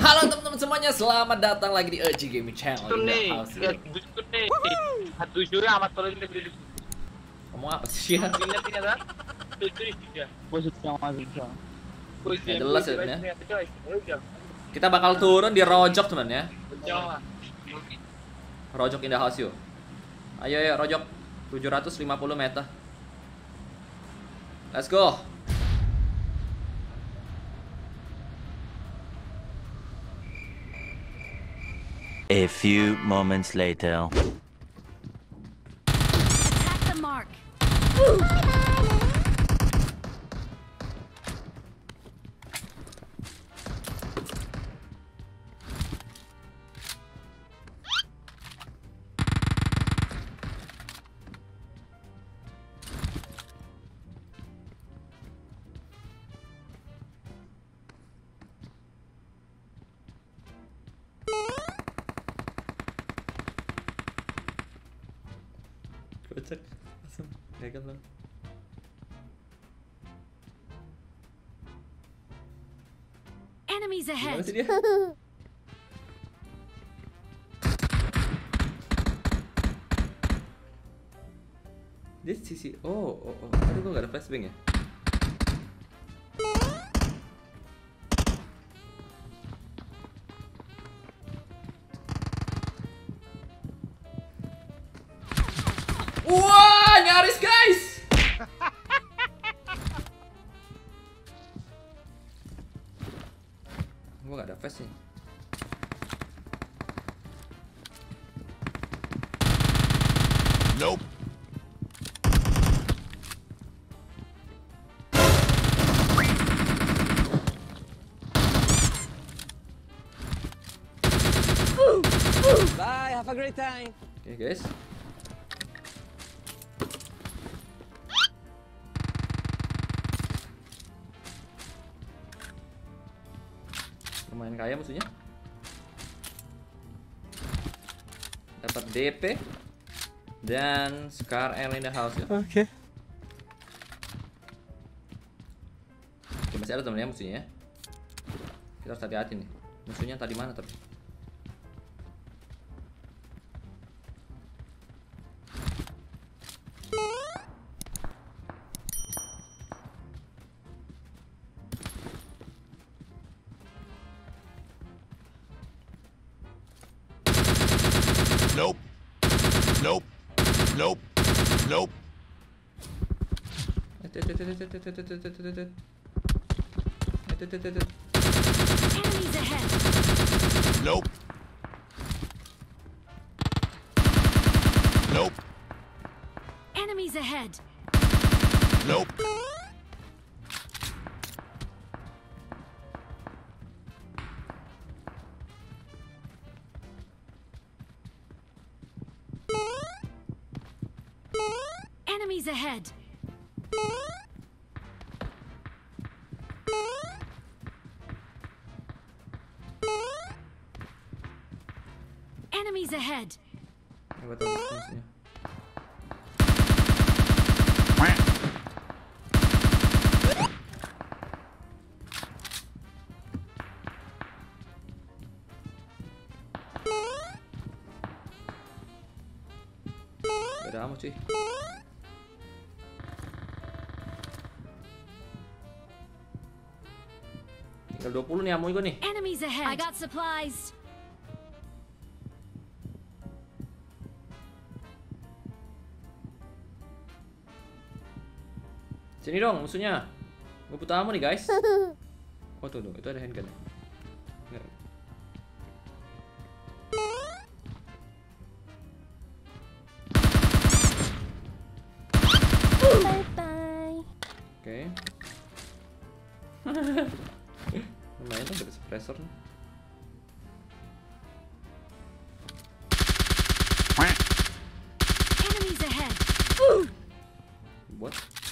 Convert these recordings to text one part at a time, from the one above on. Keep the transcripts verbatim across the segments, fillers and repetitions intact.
Halo teman-teman semuanya, selamat datang lagi di E J Gaming Channel. Itu nih, lihat busuk nih. Tujuh ya amat kalau ini berdiri. Ngomong apa sih ya? Lihat ini ada. Tujuh ya. Busuk yang masih bisa. Ya jelas ya. Kita bakal turun di Rojok teman ya. Rojok Indah House yuk. Ayo ya Rojok, tujuh ratus lima puluh meter. Let's go. A few moments later. Attack the mark. Kocak, langsung gagal loh. Enemies Gimana ahead. sih dia? Dia sisi, oh, oh, oh. Aduh gua gak ada flashbang ya. Wah, nyaris guys. Gua gak ada flash nih. Nope. Bye, have a great time. Oke okay, guys. Lumayan kaya musuhnya. Dapat D P dan Scar L in the house ya. Oke. Okay. Oke, masih ada temennya musuhnya ya. Kita harus hati-hati nih. Musuhnya tadi mana tapi? Nope. Nope. Nope. Nope. Enemies ahead. Nope. Nope. Enemies ahead. Nope. Enemies ahead. Enemies ahead. Gua tahu musuhnya. Beda amat cuy. Tinggal dua puluh nih ammo gua nih. Enemies ahead. I got supplies. Sini dong musuhnya. Gue butuh ammo nih guys. Oh tuh, tuh itu ada handgun. Enggak. Bye bye. Oke. Lumayan tuh ada suppressor nih. Enemies ahead. Buat.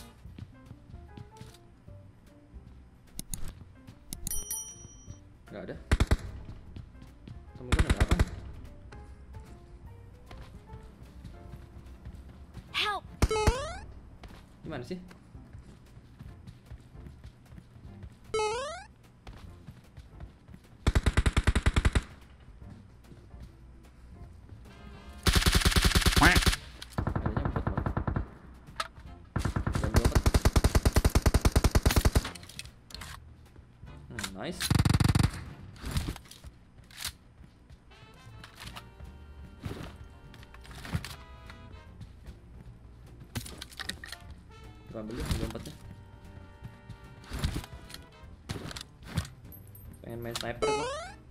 Gak ada. Temen gue ada apa? Help. Gimana sih? Gua ambil deh lompatnya. Pengen main sniper gua.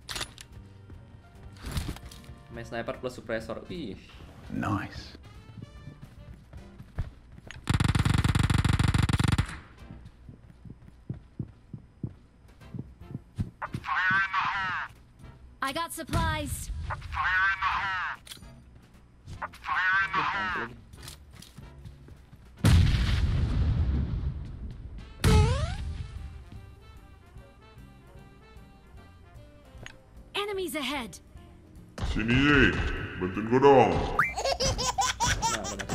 Main sniper plus suppressor. Ih. Nice. I got supplies. Ih, mampu lagi. Enemies ahead. Sini ye, bantuin gua dong. Nah, benar.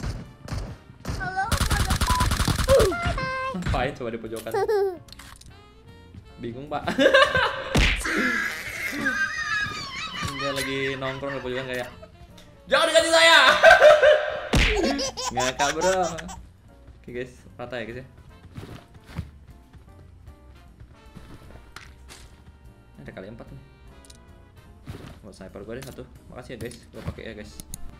Ngapain coba di pojokan? Bingung, Pak. Dia lagi nongkrong di pojokan kayak, jangan dekati saya. Ngakak, bro. Oke guys, rata ya guys ya. Ada kali empat nih. Buat sniper gue deh satu. Makasih ya guys, gue pakai ya guys.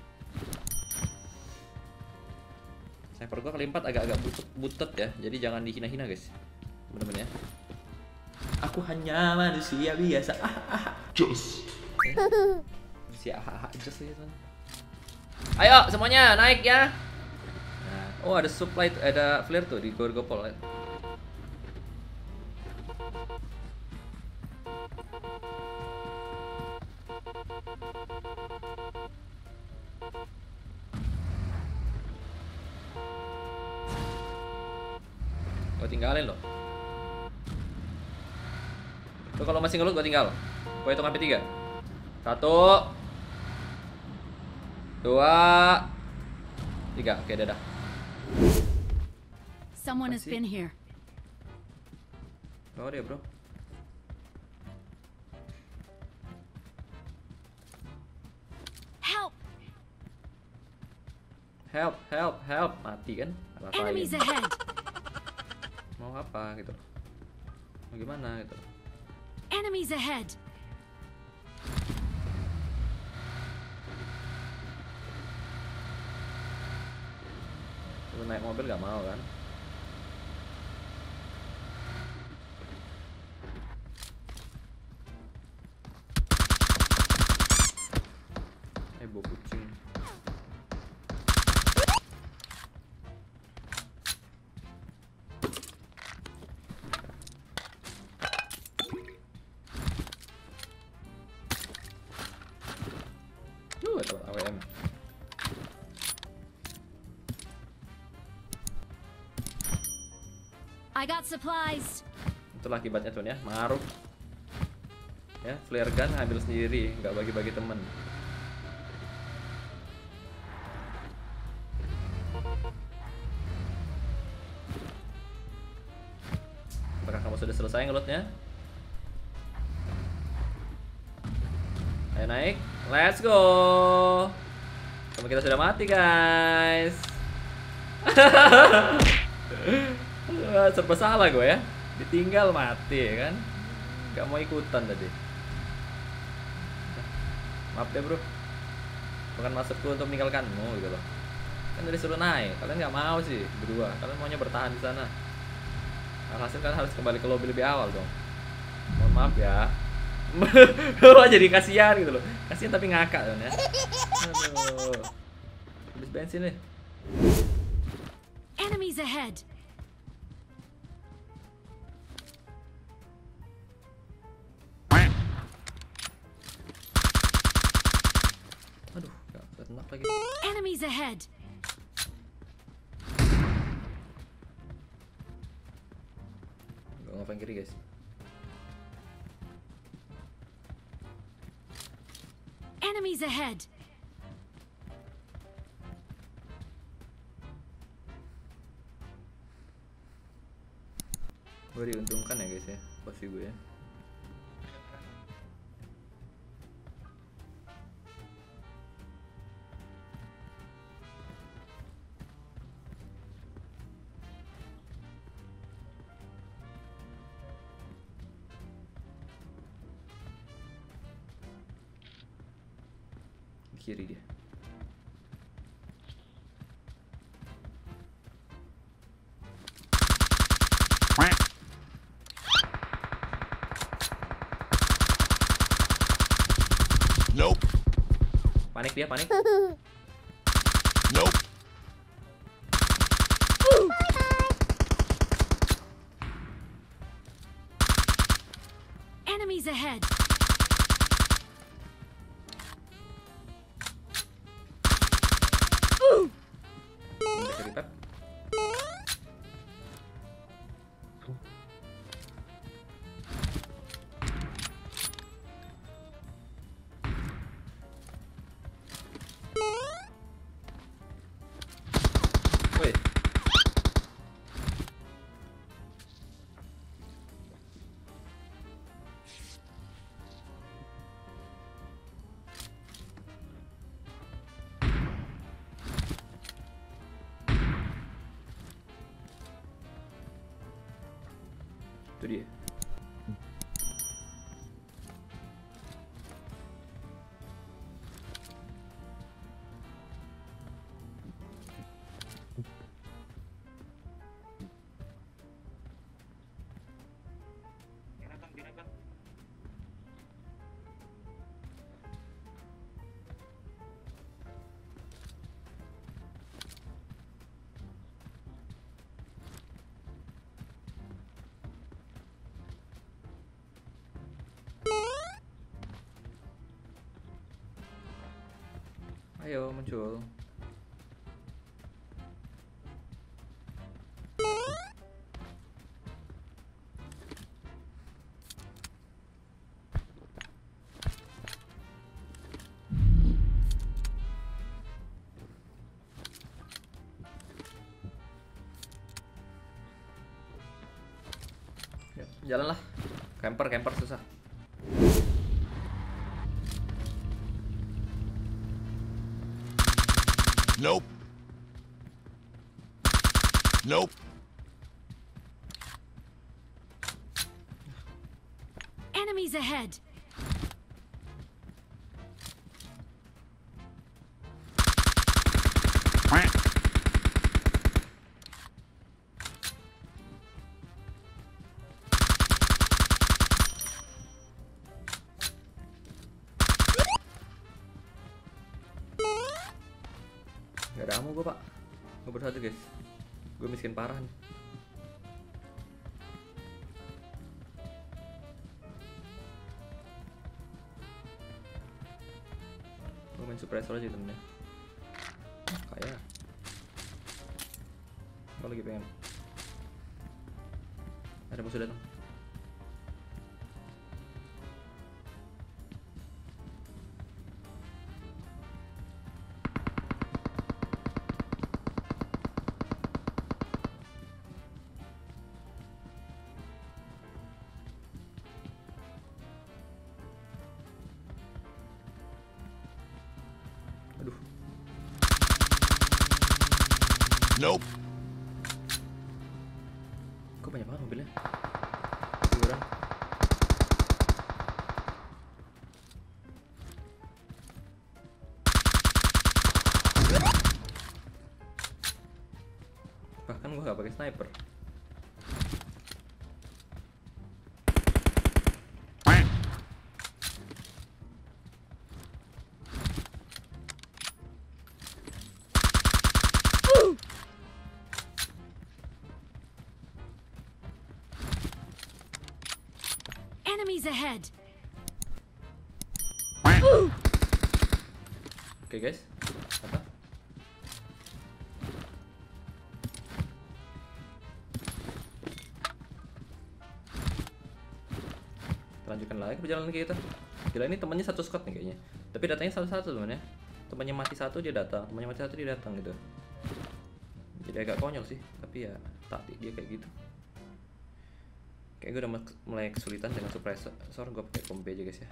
Sniper gue kali empat agak-agak butut, butut ya, jadi jangan dihina-hina guys, temen-temen ya. Aku hanya manusia biasa. Ah, ah. Jos. Eh, manusia ah, ah, just ya teman. Ayo semuanya naik ya. Nah, oh ada supply, ada flare tuh di Gorgopol. Ya. Gue tinggalin loh. Lo kalau masih ngelut gue tinggal. Gue hitung sampai tiga. Satu, dua, tiga. Oke, dadah. Someone has Masih. been here. Oh dia bro. Help! Help, help, help. Mati kan? Rasain. Enemies ahead. Mau apa gitu? Mau gimana gitu? Enemies ahead. Lu naik mobil gak mau kan? Eh, bau kucing. Tuh, dapat A W M. I got supplies. Itulah akibatnya tuh ya, maruk. Ya, flare gun ambil sendiri, nggak bagi-bagi temen. Apakah kamu sudah selesai ngelutnya? Ayo naik, let's go. Teman kita sudah mati guys. Serba salah gue ya, ditinggal mati ya kan, nggak mau ikutan tadi. Maaf deh bro, bukan maksudku untuk meninggalkanmu gitu loh. Kan udah disuruh naik, kalian nggak mau sih berdua, kalian maunya bertahan di sana. Alhasil kalian harus kembali ke lobby lebih awal dong. Mohon maaf ya. Wah jadi kasihan gitu loh, kasihan tapi ngakak kan ya. Aduh, habis bensin nih. Enemies ahead. Aduh, gak enak lagi. Enemies ahead. Gak ngapain kiri guys. Enemies ahead. Gue diuntungkan ya guys ya, posisi gue ya. Di kiri dia. Nope. Panik dia, panik. Nope. Enemies ahead. Bisa repep. Woi. Itu dia. Ayo muncul. Ya, jalan lah. Camper, camper susah. Nope. Nope. Enemies ahead. Gak ada ammo gue pak. Gue bersatu guys. Gue miskin parah nih. Gue main suppressor aja temennya. Kayak gue lagi pengen. Ada musuh datang. Aduh. Nope. Kok banyak banget mobilnya? Tiduran. Bahkan gua gak pakai sniper. Enemies ahead. Oke guys. Apa? Lanjutkan lagi perjalanan kita. Gila ini temannya satu squad nih kayaknya. Tapi datangnya satu-satu teman ya. Temannya mati satu dia datang, temannya mati satu dia datang gitu. Jadi agak konyol sih, tapi ya taktik dia kayak gitu. Kayak gue udah mulai kesulitan dengan suppressor, gue pakai kompi aja guys ya.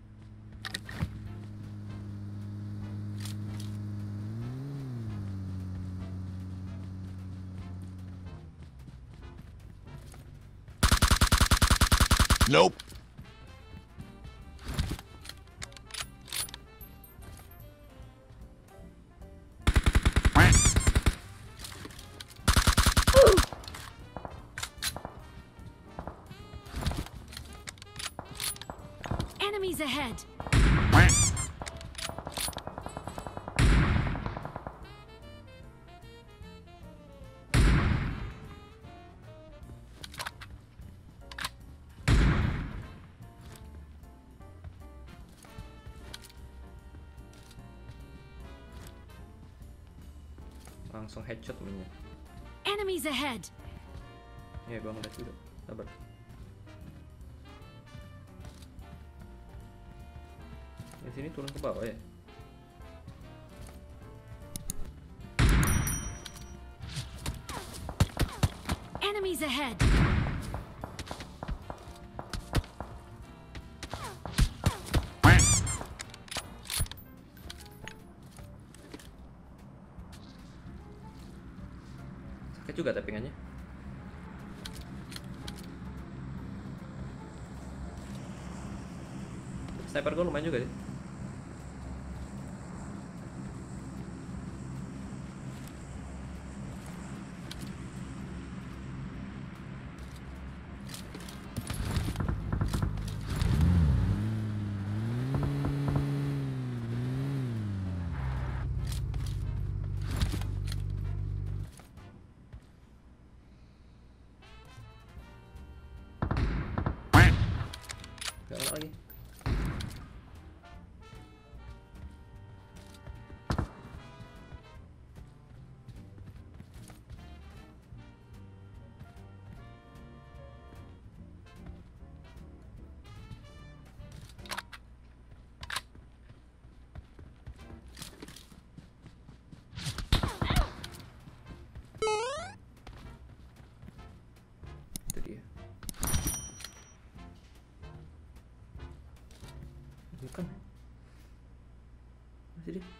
Nope. Enemies ahead. Langsung headshot temennya. Enemies ahead. Ya gua ngeliat juga. Sabar. Di sini turun ke bawah ya. Enemies ahead. Sakit juga tappingannya. Sniper gue lumayan juga sih. Gak kena lagi. Itu dia. Bukan. Masih dia.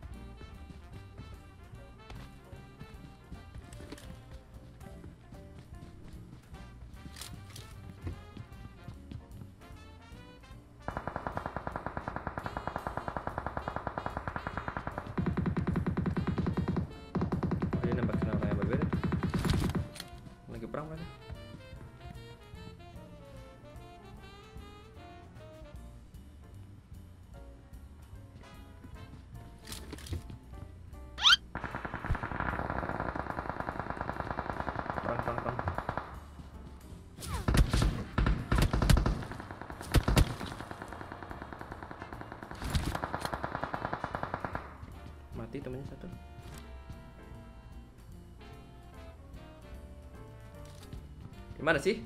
Oh, dia nembakin orang yang berbeda. Lagi perang mereka. Perang, perang, perang. Mati temennya satu. Gimana sih?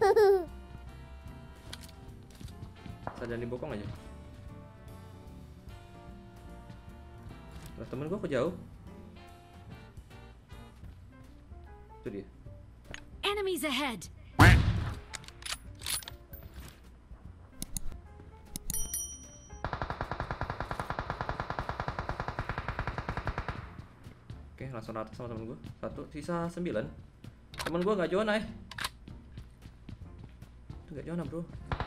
Sadar dibokong aja. Lah temen gua kok jauh? Itu dia. Enemies ahead. Oke, langsung rata sama temen gua. Satu, sisa sembilan. Temen gua nggak zona eh. Itu nggak zona bro.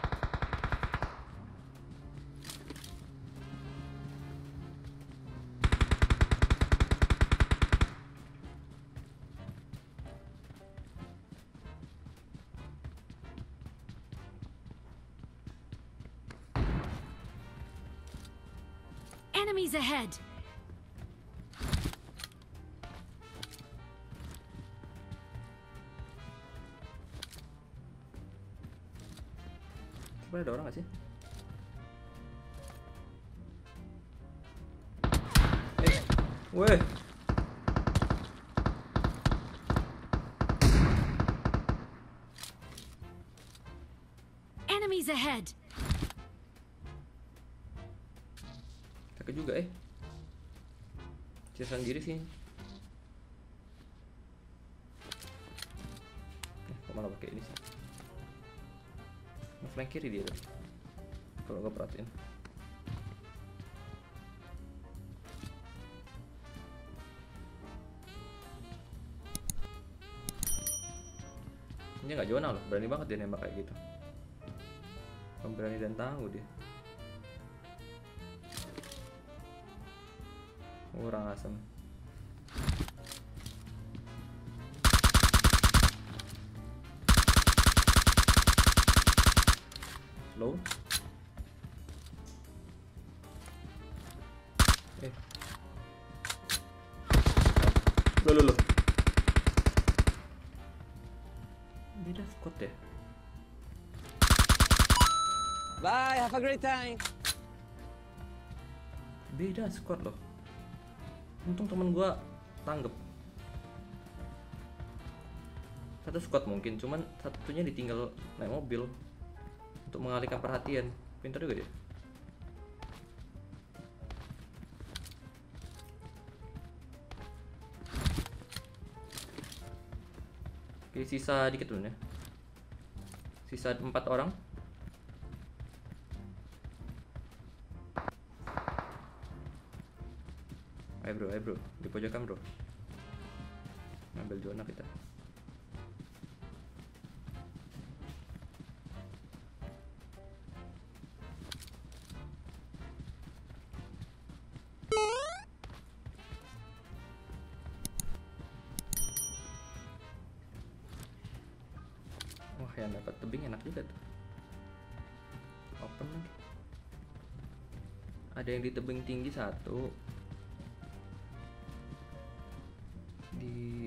Enemies ahead. Sebenernya ada orang gak sih? Eh, weh. Enemies ahead. Sakit juga eh. Sisa sendiri sih. Eh, kok malah pakai ini sih? Flank kiri dia tuh. Kalau gue perhatiin. Ini nggak zona loh, berani banget dia nembak kayak gitu. Pemberani dan tangguh dia. Kurang asem. Low. Eh. Loh, loh, loh. Beda squad ya. Bye, have a great time. Beda squad loh. Untung temen gua tanggep. Satu squad mungkin, cuman satunya ditinggal naik mobil untuk mengalihkan perhatian. Pintar juga dia. Oke, sisa dikit dulu ya. Sisa empat orang. Ayo bro, ayo bro, di pojokan bro. Ngambil zona kita. Wah, yang dapat tebing enak juga tuh. Open lagi. Ada yang di tebing tinggi satu. Di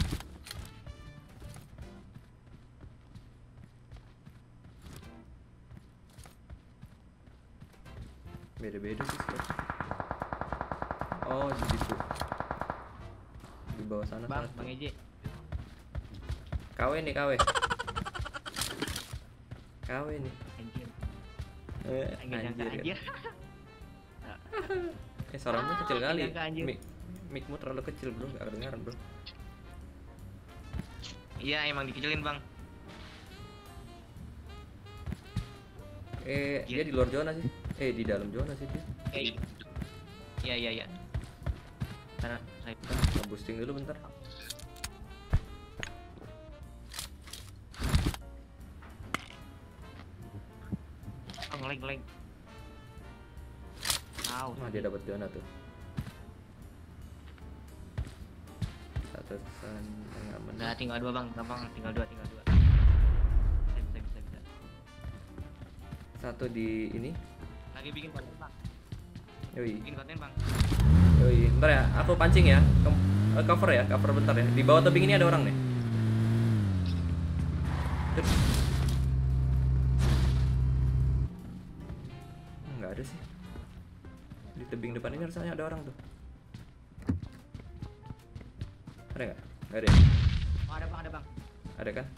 beda-beda sih squad. Oh, di situ. Di bawah sana. Bang, sana Bang tuh. Eje. K W nih, K W. K W nih. Anjir. Eh, Enggak nyangka anjir. anjir. Eh, suaramu kecil kali. nyangka, anjir. Mic micmu terlalu kecil, bro. Gak kedengaran, bro. Iya, emang dikecilin, Bang. Eh, dia Iya. di luar zona sih. Eh, di dalam zona sih dia. Eh, Iya, iya, iya. Karena saya Boosting dulu bentar. oh, ngelag ngelag. Au. Wah, dia dapat zona tuh. Satu san tengah Udah menit. tinggal dua, Bang. Gampang, tinggal dua, tinggal dua. Bisa, bisa, bisa, bisa. Satu di ini. Lagi bikin konten, Bang. Yoi. Bikin konten, Bang. Yoi. Bentar ya, aku pancing ya. Kem- eh, cover ya, cover bentar ya. Di bawah tebing ini ada orang nih. Cep. Hmm, nggak ada sih. Di tebing depan ini rasanya ada orang tuh. Ada nggak? Nggak ada ya? Oh, ada, Bang, ada, Bang. Ada kan?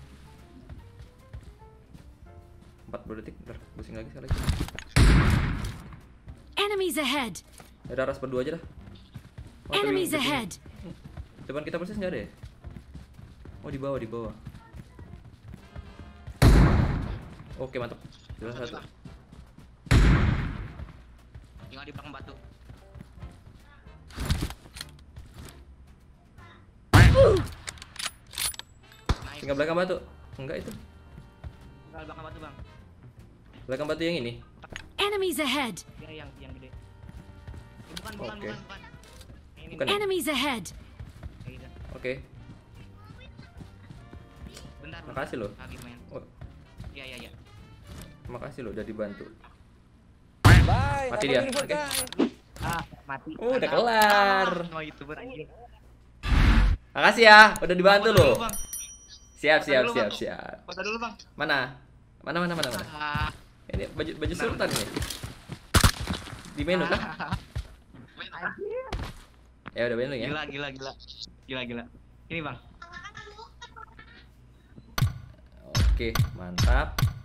empat puluh detik, bentar, pusing lagi sekali lagi. Enemies ahead! Ada ras berdua aja dah. Oh, tapi Enemies depan- ahead! Depan kita persis nggak ada ya? Oh, di bawah, di bawah. Oke, mantap. Jelas satu. Tinggal di belakang batu. Nice. Tinggal belakang batu. Enggak itu. Tinggal belakang batu, Bang. Belakang batu yang ini. Enemies ahead! Ya, yang yang gede. Eh, bukan, bukan, Oke. bukan, bukan. Ini, Bukan. nih. Enemies ahead! Kayak gitu. Oke. Bentar, bentar. Makasih loh. Lagi main. Oh, Iya, iya, iya. makasih loh udah dibantu. Bye. Mati have a dia. beautiful Oke. time. Ah, mati. Oh, udah Ah, kelar. ah, Semua YouTuber anjir. Makasih ya, udah dibantu Foto loh. dulu, Bang. Siap, Foto siap, dulu, siap, Bang. siap. Foto dulu, Bang. Mana? Mana, mana, mana, mana? Ah, Ini baju baju Bentar, sultan bentar. ini. Di menu kah? anjir. Ya udah menu ya. Gila, gila, gila. Gila, gila. Ini, Bang. Oke, mantap.